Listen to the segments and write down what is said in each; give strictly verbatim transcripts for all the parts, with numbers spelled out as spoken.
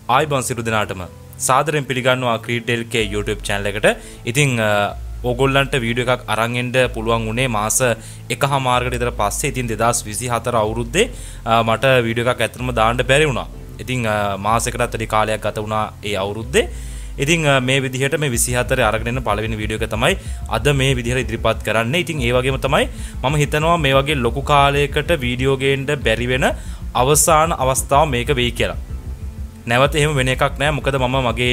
ආයිබෝන් සිරු දිනාටම සාදරයෙන් පිළිගන්නවා ක්‍රීඩෙල් කේ YouTube channel එකට. ඉතින් ඕගොල්ලන්ට වීඩියෝ එකක් අරන් එන්න පුළුවන් උනේ මාස එකහමාරකට විතර පස්සේ. ඉතින් දෙදාස් විසිහතර අවුරුද්දේ මට වීඩියෝ එකක් ඇත්තටම දාන්න බැරි වුණා. ඉතින් මාසයකටත් වැඩි කාලයක් ගත වුණා ඒ අවුරුද්දේ. ඉතින් මේ විදිහට මේ විසිහතර අරගෙන එන පළවෙනි වීඩියෝ එක තමයි අද මේ විදිහට ඉදිරිපත් කරන්නේ. ඉතින් ඒ වගේම තමයි මම හිතනවා මේ වගේ ලොකු කාලයකට වීඩියෝ ගේන්න බැරි වෙන අවසාන අවස්ථාව මේක වෙයි කියලා. නැවත එහෙම වෙන එකක් නෑ. මොකද මම මගේ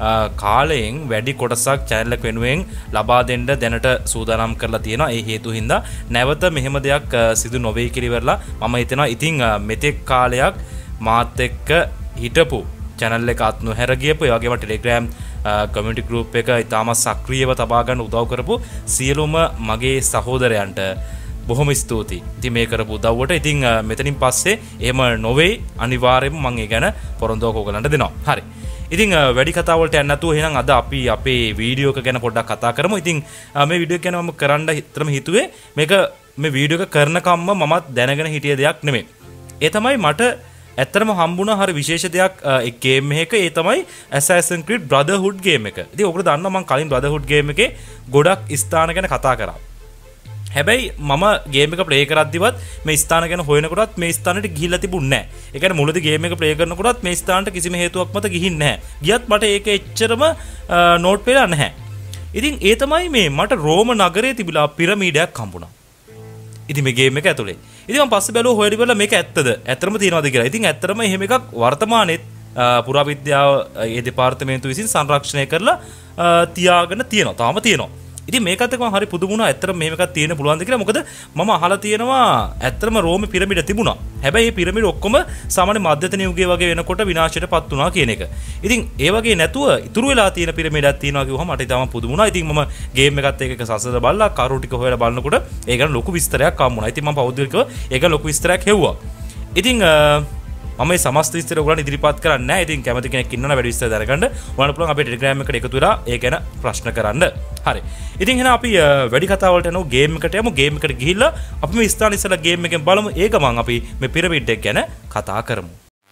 කාලයෙන් වැඩි කොටසක් channel එක වෙනුවෙන් ලබා දෙන්න දැනට සූදානම් කරලා තියෙනවා. ඒ හේතු හින්දා නැවත මෙහෙම දෙයක් සිදු නොවේ කියලා ඉවරලා මම හිතනවා ඉතින් මෙතෙක් කාලයක් මාත් එක්ක හිටපු channel එක අත් නොහැර ගියපු ඒ වගේම Telegram community group එක ඉතාමත් සක්‍රියව තබා ගන්න උදව් කරපු සියලුම මගේ සහෝදරයන්ට බොහොම ස්තුතියි. ඉතින් මේ කරපු උදව්වට ඉතින් මෙතනින් පස්සේ එහෙම නොවේ අනිවාර්යයෙන්ම මම ඒ ගැන පොරොන්දුවක් ඔයගලන්ට දෙනවා. හරි. ඉතින් වැඩි කතා වලට යන්න නැතුව එහෙනම් අද අපි අපේ වීඩියෝ එක ගැන පොඩ්ඩක් කතා කරමු. ඉතින් මේ වීඩියෝ එක ගැන මම කරන්න හිතරම හිතුවේ මේක මේ වීඩියෝ එක කරන කම්ම මමත් දැනගෙන හිටිය දෙයක් නෙමෙයි. ඒ තමයි මට ඇත්තටම හම්බුණා හරි විශේෂ දෙයක් ඒ ගේම් එකක. ඒ තමයි Assassin's Creed Brotherhood ගේම් එක. ඉතින් ඔයගොල්ලෝ දන්නවා මම කලින් Brotherhood ගේම් එකේ ගොඩක් ස්ථාන ගැන කතා කරා. හැබැයි මම ගේම් එක ප්ලේ කරද්දිවත් මේ ස්ථාන ගැන හොයනකොටත් මේ ස්ථානෙට ගිහිල්ලා තිබුණේ නැහැ. ඒ කියන්නේ මුලදී ගේම් එක ප්ලේ කරනකොටත් මේ ස්ථානට කිසිම හේතුවක් මත ගිහින් නැහැ. ගියත් මට ඒක එච්චරම නෝට් වෙලා නැහැ. ඉතින් ඒ තමයි මේ මට රෝම නගරයේ තිබිලා පිරමීඩයක් හම්බුණා. ඉතින් මේ ගේම් එක ඇතුලේ. ඉතින් මම පස්සේ බැලුවා හොයලා බලලා මේක ඇත්තද? ඇත්තටම තියනවාද කියලා. ඉතින් ඇත්තටම එහෙම එකක් වර්තමානයේත් පුරාවිද්‍යාව ඒ දෙපාර්තමේන්තුව විසින් සංරක්ෂණය කරලා තියාගෙන තියෙනවා. තාම තියෙනවා. ඉතින් මේකත් එක්ක මම හරි පුදුම වුණා. ඇත්තටම මෙහෙම එකක් තියෙන්න පුළුවන්ද කියලා. මොකද මම අහලා තියෙනවා ඇත්තටම රෝම පිරමීඩ තිබුණා. හැබැයි මේ පිරමීඩ ඔක්කොම සාමාන්‍ය මධ්‍යතන යුගයේ වගේ වෙනකොට විනාශයටපත් වුණා කියන එක. ඉතින් ඒ වගේ නැතුව ඉතුරු වෙලා තියෙන පිරමීඩයක් තියෙනවා කිව්වම මට ඊටම පුදුම වුණා. ඉතින් මම ගේම් එකත් එක්ක එක සසඳ බලලා කරු ටික හොයලා බලනකොට ඒ ගැන ලොකු විස්තරයක් හම්බුණා. ඉතින් මම පෞද්ගලිකව ඒක ලොකු විස්තරයක් හෙව්වා. ඉතින් මම මේ සමස්ත විස්තර ඔයගොල්ලන් ඉදිරිපත් කරන්නේ නැහැ. ඉතින් කැමති කෙනෙක් ඉන්නවනම් වැඩි විස්තර දැනගන්න ඔයාලට පුළුවන් අපේ Telegram එකට එකතු වෙලා ඒ ගැන ප්‍රශ්න කරන්න. හරි. ඉතින් එහෙනම් අපි වැඩි කතා වලට යනවා ගේම් එකට යමු. ගේම් එකට ගිහිල්ලා අපි මේ ස්ථාන ඉස්සලා ගේම් එකෙන් බලමු. ඒ ගමන් අපි මේ පිරමීඩ් එක ගැන කතා කරමු.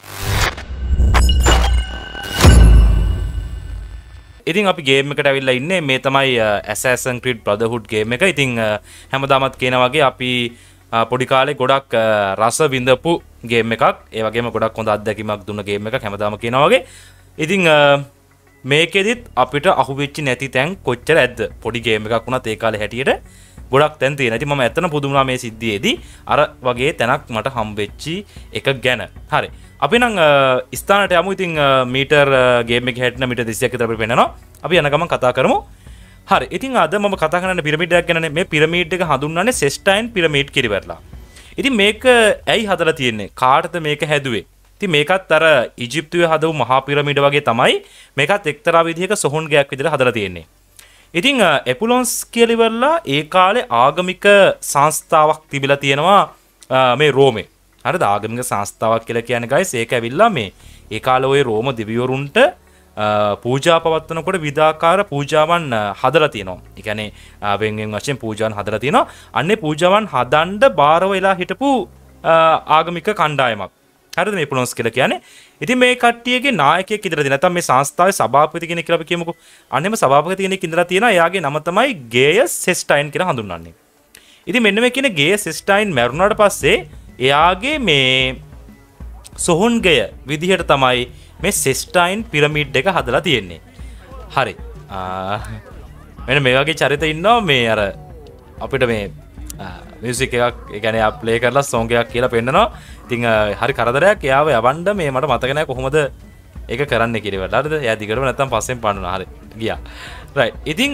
ඉතින් අපි ගේම් එකට ඇවිල්ලා ඉන්නේ. මේ තමයි Assassin's Creed Brotherhood ගේම් එක. ඉතින් හැමදාමත් කියන වගේ අපි පොඩි කාලේ ගොඩක් රස විඳපු ගේම් එකක්. ඒ වගේම ගොඩක් හොඳ අත්දැකීමක් දුන්න ගේම් එකක් හැමදාම කියනවා වගේ. ඉතින් මේකෙදිත් අපිට අහුවෙච්ච නැති තැන් කොච්චර ඇද්ද? පොඩි ගේම් එකක් වුණත් ඒ කාලේ හැටියට ගොඩක් තැන් තියෙනවා. ඉතින් මම ඇත්තටම පුදුම වුණා මේ සිද්ධියේදී අර වගේ තැනක් මට හම්බෙච්චි එක ගැන. හරි. අපි නම් ස්ථානට යමු. ඉතින් මීටර් ගේම් එකේ හැටින මීටර් දෙසීයක් විතර අපිට පේනවා. අපි යන ගමන් කතා කරමු. හරි. ඉතින් අද මම කතා කරන්නේ පිරමීඩ් එකක් ගැනනේ. මේ පිරමීඩ් එක හඳුන්වන්නේ සෙස්ටයින් පිරමීඩ් කියලා ඉවරලා. ඉතින් මේක ඇයි හදලා තියෙන්නේ? කාටද මේක හැදුවේ? ඉතින් මේකත් අර ඊජිප්තුවේ හදපු මහා පිරමීඩ වගේ තමයි මේකත් එක්තරා විදිහක සොහොන් ගයක් විදිහට හදලා තියෙන්නේ. ඉතින් එපුලොන්ස් කියලා ඉවරලා ඒ කාලේ ආගමික සංස්ථාවක් තිබිලා තියෙනවා මේ රෝමේ. හරිද? ආගමික සංස්ථාවක් කියලා කියන්නේ guys ඒක ඇවිල්ලා මේ ඒ කාලේ ওই රෝම දිව්‍යවරුන්ට පූජා පවත්වනකොට විවිධාකාර පූජාවන් හදලා තියෙනවා. ඒ කියන්නේ වෙන වෙන වශයෙන් පූජාවන් හදලා තියෙනවා. අන්නේ පූජාවන් හදන්න බාර වෙලා හිටපු ආගමික කණ්ඩායමක්. හරිද මේ පුලොන්ස් කියලා කියන්නේ. ඉතින් මේ කට්ටියගේ නායකයෙක් ඉඳලා තියෙන නැත්නම් මේ සංස්ථාවේ සභාපති කෙනෙක් කියලා අපි කියමුකෝ. අන්නේම සභාපති කෙනෙක් ඉඳලා තියෙනවා. එයාගේ නම තමයි ගේයස් සෙස්ටයින් කියලා හඳුන්වන්නේ. ඉතින් මෙන්න මේ කියන ගේයස් සෙස්ටයින් මැරුණාට පස්සේ එයාගේ මේ සොහොන්ගය විදිහට තමයි මේ සෙස්ටයින් පිරමීඩ් එක හදලා තියෙන්නේ. හරි. මෙන්න මේ වගේ චරිත ඉන්නවා මේ අර අපිට මේ මියුසික් එකක් ඒ කියන්නේ ආ ප්ලේ කරලා සෝංග් එකක් කියලා පෙන්නනවා. ඉතින් හරි කරදරයක් එයාව යවන්න මේ මට මතක නැහැ කොහොමද ඒක කරන්නේ කියලා. හරිද? එයා දිගටම නැත්තම් පස්සෙන් පන්නනවා. හරි. ගියා. රයිට්. ඉතින්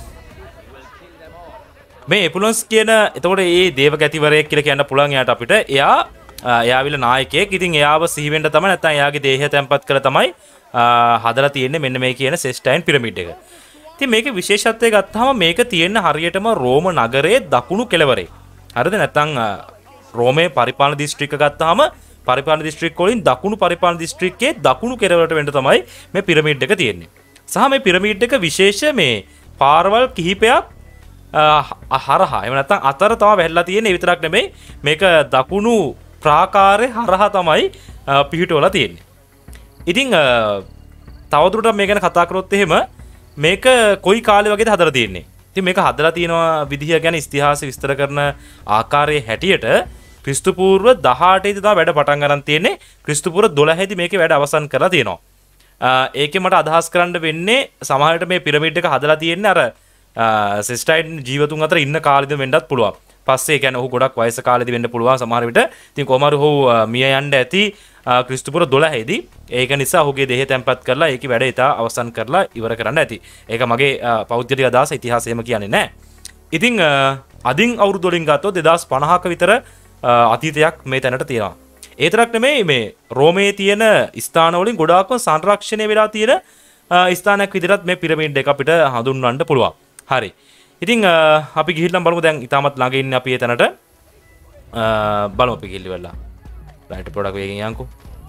මේ එපුලොන්ස් කියන එතකොට මේ දේවගතිවරයෙක් කියලා කියන්න පුළුවන් එයාට අපිට. එයා එයාවිල නායකයෙක්. ඉතින් එයාව සිහි වෙන්න තමයි නැත්තම් එයාගේ දේහය තැන්පත් කරලා තමයි හදලා තියෙන්නේ මෙන්න මේ කියන සෙස්ටයින් පිරමීඩ් එක. ඉතින් මේකේ විශේෂත්වය ගත්තාම මේක තියෙන හරියටම රෝම නගරයේ දකුණු කෙළවරේ. හරිද? නැත්තම් රෝමේ පරිපාලන දිස්ත්‍රික්ක ගත්තාම පරිපාලන දිස්ත්‍රික්ක වලින් දකුණු පරිපාලන දිස්ත්‍රික්කයේ දකුණු කෙළවරට වෙන්න තමයි මේ පිරමීඩ් එක තියෙන්නේ. සහ මේ පිරමීඩ් එක විශේෂ මේ පාරවල් කිහිපයක් හරහා එහෙම නැත්තම් අතර තමයි වැහැලා තියෙන්නේ. ඒ විතරක් නෙමෙයි මේක දකුණු ප්‍රාකාරයේ හරහා තමයි පිහිටවලා තියෙන්නේ. ඉතින් තවදුරටත් මේ ගැන කතා කරොත් එහෙම මේක කොයි කාලේ වගේද හදලා තියෙන්නේ. ඉතින් මේක හදලා තියෙනවා විදිහ ගැන ඉතිහාසය විස්තර කරන ආකාරයේ හැටියට ක්‍රිස්තු පූර්ව දහඅටේ දී තමයි වැඩ පටන් ගන්න තියෙන්නේ. ක්‍රිස්තු පූර්ව දොළහේ දී මේකේ වැඩ අවසන් කරලා තියෙනවා. ඒකේ මට අදහස් කරන්න වෙන්නේ සමහරවිට මේ පිරමීඩ් එක හදලා තියෙන්නේ අර සිස්ටයින් ජීවතුන් අතර ඉන්න කාලෙද වෙන්නත් පුළුවන්. පස්සේ කියන්නේ ඔහු ගොඩක් වයස කාලෙදී වෙන්න පුළුවන් සමහර විට. ඉතින් කොහමද ඔහු මිය යන්න ඇති ක්‍රිස්තු පූර්ව දොළහේ දී. ඒක නිසා ඔහුගේ දෙහි තැන්පත් කරලා ඒකේ වැඩ ඉතා අවසන් කරලා ඉවර කරන්න ඇති. ඒක මගේ පෞද්ගලික අදහස, ඉතිහාසයම කියන්නේ නැහැ. ඉතින් අදින් අවුරුදු වලින් ගත්තොත් දෙදාස් පනහක විතර අතීතයක් මේ තැනට තියෙනවා. ඒ තරක් නෙමෙයි මේ රෝමයේ තියෙන ස්ථාන වලින් ගොඩාක්ම සංරක්ෂණය වෙලා තියෙන ස්ථානයක් විදිහට මේ පිරමීඩ් එක අපිට හඳුන්වන්න පුළුවන්. හරි. ඉතින් අපි ගිහිල්ලා බලමු දැන් ඊටමත් ළඟ ඉන්නේ අපි ඒ තැනට. බලමු අපි ගිහිල්ලා වෙලා. රයිට් ප්‍රොඩක්ට් වේගෙන් යන්කෝ.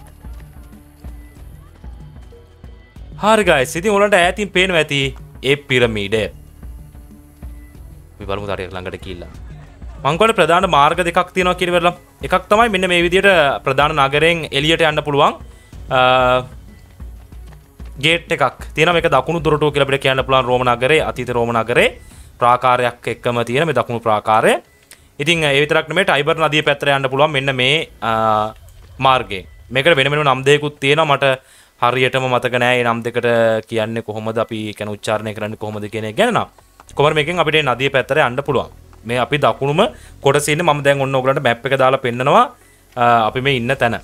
හරි guys. ඉතින් ඔයාලන්ට ඈතින් පේනවා ඇති ඒ පිරමීඩය. අපි බලමු තාරියක් ළඟට ගිහිල්ලා. මං කියන්නේ ප්‍රධාන මාර්ග දෙකක් තියෙනවා කියලා ඉවරලා. එකක් තමයි මෙන්න මේ විදිහට ප්‍රධාන නගරයෙන් එළියට යන්න පුළුවන් ගේට් එකක් තියෙනවා. මේක දකුණු දොරටුව කියලා අපිට කියන්න පුළුවන් රෝම නගරේ, අතීත රෝම නගරේ ප්‍රාකාරයක් එක්කම තියෙන මේ දකුණු ප්‍රාකාරය. ඉතින් ඒ විතරක් නෙමෙයි ටයිබර් නදිය පැත්තට යන්න පුළුවන් මෙන්න මේ මාර්ගයෙන්. මේකට වෙන වෙනම නම් දෙකකුත් තියෙනවා. මට හරියටම මතක නෑ මේ නම් දෙකට කියන්නේ කොහොමද, අපි කියන උච්චාරණය කරන්නේ කොහොමද කියන එක ගැන නම්. කොහොමද මේකෙන් අපිට නදිය පැත්තට යන්න පුළුවන්. මේ අපි දකුණුම කොටසේ ඉන්නේ. මම දැන් ඔන්න ඔයගලන්ට මැප් එක දාලා පෙන්නනවා අපි මේ ඉන්න තැන.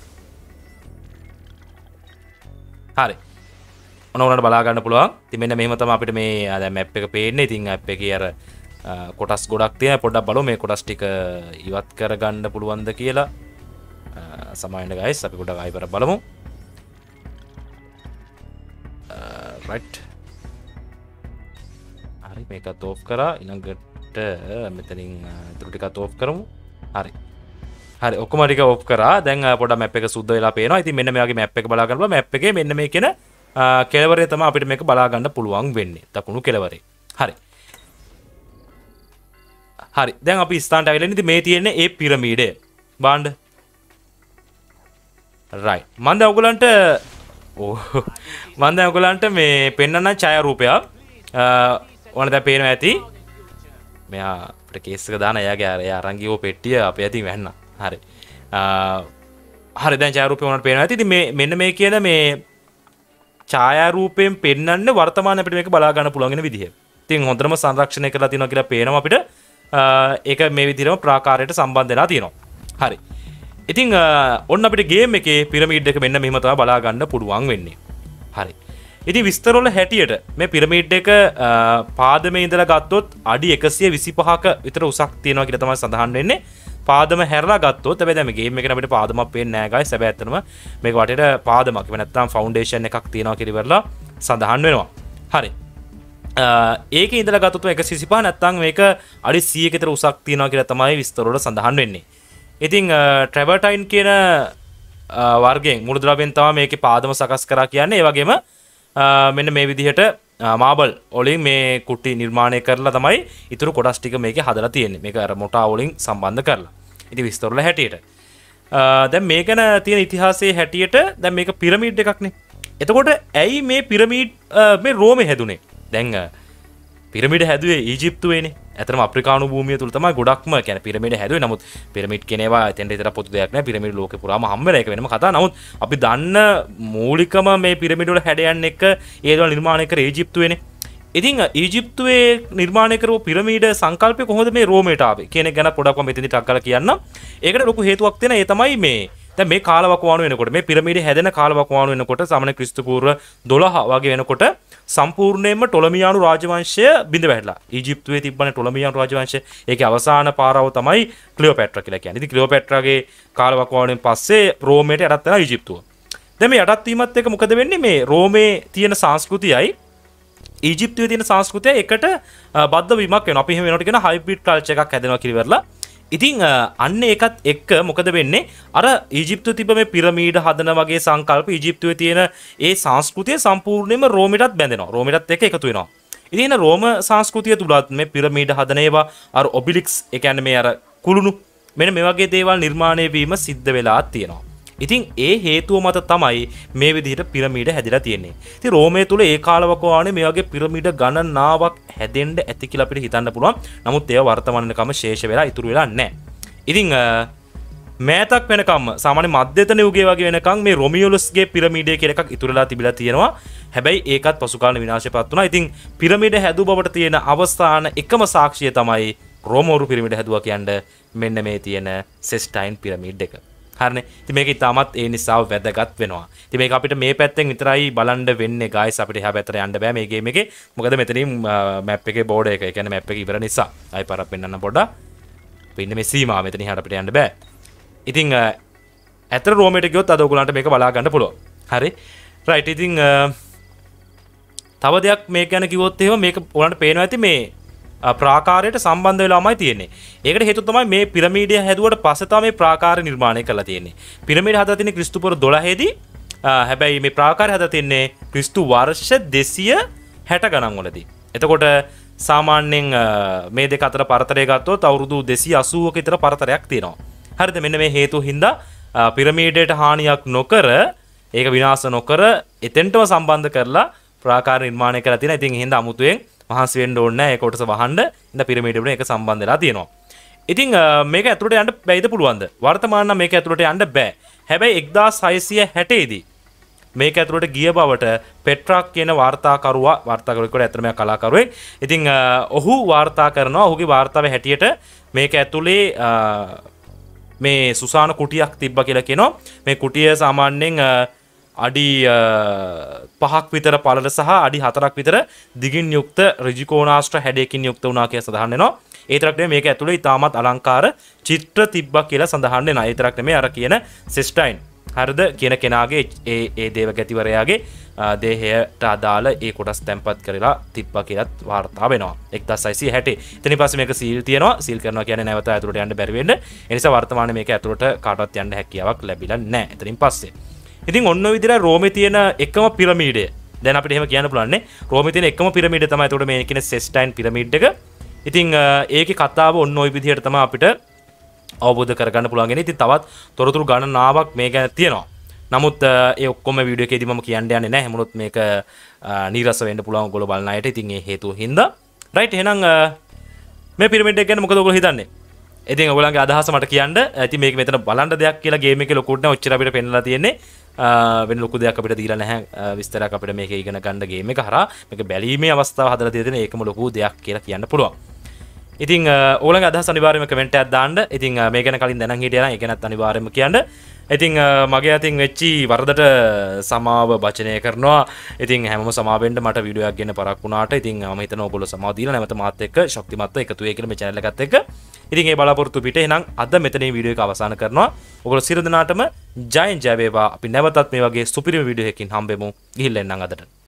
හරි. ඔන්න ඔයාලට බලා ගන්න පුළුවන්. ඉතින් මෙන්න මෙහෙම තමයි අපිට මේ දැන් මැප් එක පේන්නේ. ඉතින් මැප් එකේ අර කොටස් ගොඩක් තියෙනවා. පොඩ්ඩක් බලමු මේ කොටස් ටික ඉවත් කරගන්න පුළුවන්ද කියලා. සමායන්න guys අපි පොඩ්ඩක් ආයෙත් බලමු. right. හරි මේකත් ඕෆ් කරා. ඊළඟට මෙතනින් ඉතුරු ටිකත් ඕෆ් කරමු. හරි. හරි ඔක්කොම ටික ඕෆ් කරා. දැන් පොඩ්ඩක් මැප් එක සුද්ධ වෙලා පේනවා. ඉතින් මෙන්න මේ වගේ මැප් එක බලා ගන්න බලන්න. මැප් එකේ මෙන්න මේ කියන කෙළවරේ තමයි අපිට මේක බලා ගන්න පුළුවන් වෙන්නේ. දකුණු කෙළවරේ. හරි. හරි. දැන් අපි ස්ථානට ආවිලා ඉන්නේ. ඉතින් මේ තියෙන්නේ ඒ පිරමීඩය. බාණ්ඩ. right. මම දැන් ඔයගලන්ට ඕ මම දැන් ඔයගලන්ට මේ පෙන්නන ඡායාරූපයක් ඕන දැන් පේනවා ඇති. මෙයා අපිට කේස් එක දාන එයාගේ අර එයා අරන් ගියෝ පෙට්ටිය අපේ අතින් වැන්න. හරි. හරි දැන් ඡායාරූපය ඕනට පේනවා ඇති. ඉතින් මේ මෙන්න මේ කියන මේ ඡායාරූපයෙන් පෙන්වන්නේ වර්තමාන අපිට මේක බලා ගන්න පුළුවන් වෙන විදිහ. ඉතින් හොඳටම සංරක්ෂණය කරලා තියෙනවා කියලා පේනවා අපිට. ඒක මේ විදිහටම ප්‍රාකාරයට සම්බන්ධ වෙලා තියෙනවා. හරි. ඉතින් ඔන්න අපිට ගේම් එකේ පිරමීඩ් එක මෙන්න මෙහෙම තමයි බලා ගන්න පුළුවන් වෙන්නේ. හරි. ඉතින් විස්තර වල හැටියට මේ පිරමීඩ් එක පාදමේ ඉඳලා ගත්තොත් අඩි එකසිය විසිපහක විතර උසක් තියෙනවා කියලා තමයි සඳහන් වෙන්නේ. පාදම හැරලා ගත්තොත් හැබැයි දැන් මේ ගේම් එකේ අපිට පාදමක් පේන්නේ නැහැ guys. හැබැයි ඇත්තටම මේක වටේට පාදමක් වෙන නැත්නම් ෆවුන්ඩේෂන් එකක් තියෙනවා කියලා ඉවරලා සඳහන් වෙනවා. හරි. ඒකේ ඉඳලා ගත්තොත් එකසිය විසිපහ නැත්නම් මේක අඩි සීයක විතර උසක් තියෙනවා කියලා තමයි විස්තර වල සඳහන් වෙන්නේ. ඉතින් ට්‍රැවර්ටයින් කියන වර්ගයෙන් මූලද්‍රව්‍යයෙන් තමයි මේකේ පාදම සකස් කරා කියන්නේ. ඒ වගේම මෙන්න මේ විදිහට මාබල් වලින් මේ කුටි නිර්මාණය කරලා තමයි ඊටු කොටස් ටික මේකේ හදලා තියෙන්නේ. මේක අර මොටා වලින් සම්බන්ධ කරලා. ඉතින් විස්තර වල හැටියට. දැන් මේක ගැන තියෙන ඉතිහාසයේ හැටියට දැන් මේක පිරමීඩ් එකක්නේ. එතකොට ඇයි මේ පිරමීඩ් මේ රෝමේ හැදුනේ? දැන් පිරමීඩ හැදුවේ ඊජිප්තුවේනේ. ඇත්තටම අප්‍රිකානු භූමිය තුල තමයි ගොඩක්ම කියන්නේ පිරමීඩ හැදුවේ. නමුත් පිරමීඩ් කියන ඒවා එතෙන්ට විතර පොදු දෙයක් නෑ. පිරමීඩ ලෝකේ පුරාම හම්බ වෙලා ඒක වෙනම කතා. නමුත් අපි දන්න මූලිකම මේ පිරමීඩ වල හැඩයන් එක ඒවල නිර්මාණය කරේ ඊජිප්තුවේනේ. ඉතින් ඊජිප්තුවේ නිර්මාණය කරපු පිරමීඩ සංකල්පය කොහොමද මේ රෝමයට ආවේ කියන එක ගැන පොඩක් මම මෙතනදි ටක් කරලා කියන්නම්. ඒකට ලොකු හේතුවක් තියෙනවා. ඒ තමයි මේ දැන් මේ කාලවකවානු වෙනකොට මේ පිරමීඩ හැදෙන කාලවකවානු වෙනකොට සාමාන්‍ය ක්‍රිස්තු පූර්ව දොළහ වගේ වෙනකොට සම්පූර්ණයෙන්ම ටොලමියානු රාජවංශය බිඳ වැටලා. ඊජිප්තුවේ තිබ්බනේ ටොලමියානු රාජවංශය. ඒකේ අවසාන පාරාව තමයි ක්ලියෝපැට්‍රා කියලා කියන්නේ. ඉතින් ක්ලියෝපැට්‍රාගේ කාලවකවානුවෙන් පස්සේ රෝමයට යටත් වෙනවා ඊජිප්තුව. දැන් මේ යටත් වීමත් එක්ක මොකද වෙන්නේ? මේ රෝමේ තියෙන සංස්කෘතියයි ඊජිප්තුවේ තියෙන සංස්කෘතියයි එකට බද්ධ වීමක් වෙනවා. අපි එහෙම වෙනකොට කියන හයිබ්‍රිඩ් කල්චර් එකක් හැදෙනවා කියලා ඉවරලා. ඉතින් අන්න ඒකත් එක්ක මොකද වෙන්නේ? අර ඊජිප්තුවේ තිබ්බ මේ පිරමීඩ හදන වගේ සංකල්ප ඊජිප්තුවේ තියෙන ඒ සංස්කෘතිය සම්පූර්ණයෙන්ම රෝමයටත් බැඳෙනවා. රෝමයටත් එක්ක එකතු වෙනවා. ඉතින් එන රෝම සංස්කෘතිය තුලත් මේ පිරමීඩ හදන ඒවා අර ඔබිලික්ස් ඒ කියන්නේ මේ අර කුළුණු මෙන්න මේ වගේ දේවල් නිර්මාණය වීම සිද්ධ වෙලා තියෙනවා. ඉතින් ඒ හේතුව මත තමයි මේ විදිහට පිරමීඩ හැදිලා තියෙන්නේ. ඉතින් රෝමයේ තුල ඒ කාලවකවානේ මේ වගේ පිරමීඩ ගණනාවක් හැදෙන්න ඇති කියලා අපිට හිතන්න පුළුවන්. නමුත් ඒවා වර්තමානකම ශේෂ වෙලා ඉතුරු වෙලා නැහැ. ඉතින් මෑතක් වෙනකම් සාමාන්‍ය මධ්‍යතන යුගයේ වගේ වෙනකම් මේ රොමියුලස්ගේ පිරමීඩය කියලා එකක් ඉතුරු වෙලා තිබිලා තියෙනවා. හැබැයි ඒකත් පසු කාලේ විනාශයටපත් වුණා. ඉතින් පිරමීඩ හැදු බවට තියෙන අවස්ථාන එකම සාක්ෂිය තමයි රෝමෝරු පිරමීඩ හැදුවා කියන්නේ මෙන්න මේ තියෙන සෙස්ටයින් පිරමීඩ් එක. හරිනේ. ඉතින් මේක ඉතාමත් ඒ නිසා වැදගත් වෙනවා. ඉතින් මේක අපිට මේ පැත්තෙන් විතරයි බලන්න වෙන්නේ guys. අපිට එහා පැත්තට යන්න බෑ මේ ගේම් එකේ. මොකද මෙතනින් මැප් එකේ බෝඩර් එක. ඒ කියන්නේ මැප් එක ඉවර නිසා. ආයි පාරක් පෙන්නන්න පොඩ්ඩක්. පින්නේ මේ සීමාව මෙතන එහාට අපිට යන්න බෑ. ඉතින් ඇතර රෝමයට ගියොත් අද ඔයගොල්ලන්ට මේක බලා ගන්න පුළුවන්. හරි. රයිට්. ඉතින් තව දෙයක් මේක ගැන කිව්වොත් එහෙම මේක ඔයාලන්ට පේනවා ඇති මේ ප්‍රාකාරයට සම්බන්ධ වෙලාමයි තියෙන්නේ. ඒකට හේතුව තමයි මේ පිරමීඩය හැදුවට පස්සේ තමයි මේ ප්‍රාකාරය නිර්මාණය කරලා තියෙන්නේ. පිරමීඩය හදලා තියෙන්නේ ක්‍රිස්තු පුර දොළහ දී. හැබැයි මේ ප්‍රාකාරය හදලා තියෙන්නේ ක්‍රිස්තු වර්ෂ දෙසිය හැට ගණන් වලදී. එතකොට සාමාන්‍යයෙන් මේ දෙක අතර පරතරය ගත්තොත් අවුරුදු දෙසිය අසූවක විතර පරතරයක් තියෙනවා. හරිද? මෙන්න මේ හේතුව හින්දා පිරමීඩයට හානියක් නොකර ඒක විනාශ නොකර එතෙන්ටම සම්බන්ධ කරලා ප්‍රාකාර නිර්මාණය කරලා තියෙනවා. ඉතින් හින්දා අමුතුවෙන් මහන්සි වෙන්න ඕනේ නැහැ. ඒ කොටස වහන්න ඉඳ පිරමීඩ වල ඒක සම්බන්ධ වෙලා තියෙනවා. ඉතින් මේක ඇතුළට යන්න බැයිද පුළුවන්ද? වර්තමාන නම් මේක ඇතුළට යන්න බෑ. හැබැයි එක්දාස් හයසිය හැට දී මේක ඇතුළට ගිය බවට පෙට්‍රාක් කියන වාර්තාකරුවා වාර්තාකරුවෙකුට ඇත්තටම කලාකරුවෙක්. ඉතින් ඔහු වාර්තා කරනවා. ඔහුගේ වාර්තාවේ හැටියට මේක ඇතුලේ මේ සුසාන කුටියක් තිබ්බා කියලා කියනවා. මේ කුටිය සාමාන්‍යයෙන් අඩි පහක් විතර පළල සහ අඩි හතරක් විතර දිගින් යුක්ත ඍජුකෝණාශ්‍ර හැඩයකින් යුක්ත වුණා කියලා සඳහන් වෙනවා. ඒ තරක් නෙමෙයි මේක ඇතුලේ ඉතාමත් අලංකාර චිත්‍ර තිබ්බා කියලා සඳහන් වෙනවා. ඒ තරක් නෙමෙයි අර කියන සෙස්ටයින් හරිද කියන කෙනාගේ ඒ ඒ දේවගතිවරයාගේ දේහයට අදාළ ඒ කොටස් තැන්පත් කරලා තිබ්බා කියලාත් වාර්තා වෙනවා. එක්දාස් හයසිය හැට. එතනින් පස්සේ මේක සීල් තියෙනවා. සීල් කරනවා කියන්නේ නැවත ඇතුළට යන්න බැරි වෙන්න. ඒ නිසා වර්තමානයේ මේක ඇතුළට කාටවත් යන්න හැකියාවක් ලැබිලා නැහැ. එතනින් පස්සේ. ඉතින් ඔන්න ඔය විදිහට රෝමේ තියෙන එකම පිරමීඩය. දැන් අපිට එහෙම කියන්න පුළුවන් නේ. රෝමේ තියෙන එකම පිරමීඩය තමයි එතකොට මේ කියන සෙස්ටයින් පිරමීඩ් එක. ඉතින් ඒකේ කතාව ඔන්න ඔය විදිහට තමයි අපිට අවබෝධ කරගන්න පුළුවන්. ඉතින් තවත් තොරතුරු ගණනාවක් මේ ගැන තියෙනවා. නමුත් ඒ ඔක්කොම වීඩියෝ එකේදී මම කියන්න යන්නේ නැහැ. හැමෝත් මේක නීරස වෙන්න පුළුවන් ඔයගොල්ලෝ බලන අයට. ඉතින් ඒ හේතුව හින්දා රයිට්. එහෙනම් මේ පිරමීඩ් එක ගැන මොකද ඔයගොල්ලෝ හිතන්නේ? ඉතින් ඔයගොල්ලන්ගේ අදහස මට කියන්න. ඉතින් මේක මෙතන බලන්න දෙයක් කියලා ගේම් එකේ ලොකුට නෑ. ඔච්චර අපිට පෙන්නලා තියෙන්නේ. වෙන ලොකු දෙයක් අපිට දීලා නැහැ. විස්තරයක් අපිට මේක ඉගෙන ගන්න ගේම් එක හරහා මේක බැලීමේ අවස්ථාව හදලා තියෙන ඒකම ලොකු දෙයක් කියලා කියන්න පුළුවන්. ඉතින් ඕලගේ අදහස් අනිවාර්යයෙන්ම කමෙන්ට් එකක් දාන්න. ඉතින් මේ ගැන කලින් දැනන් හිටියා නම් ඒක නැත් අනිවාර්යයෙන්ම කියන්න. ඉතින් මගේ අතින් වෙච්චි වරදට සමාව වචනය කරනවා. ඉතින් හැමෝම සමාව වෙන්න මට වීඩියෝ එකක් ගෙන්න පරක් වුණාට ඉතින් මම හිතනවා ඔයගොල්ලෝ සමාව දීලා නැවත මාත් එක්ක ශක්තිමත්ව එකතු වෙයි කියලා මේ channel එකත් එක්ක. ඉතින් ඒ බලාපොරොත්තු පිට එහෙනම් අද මෙතනින් වීඩියෝ එක අවසන් කරනවා. ඔයගොල්ලෝ සියලු දෙනාටම ජයෙන් ජය වේවා. අපි නැවතත් මේ වගේ සුපිරිම වීඩියෝ එකකින් හම්බෙමු. ගිහිල්ලා එන්නම් අදට.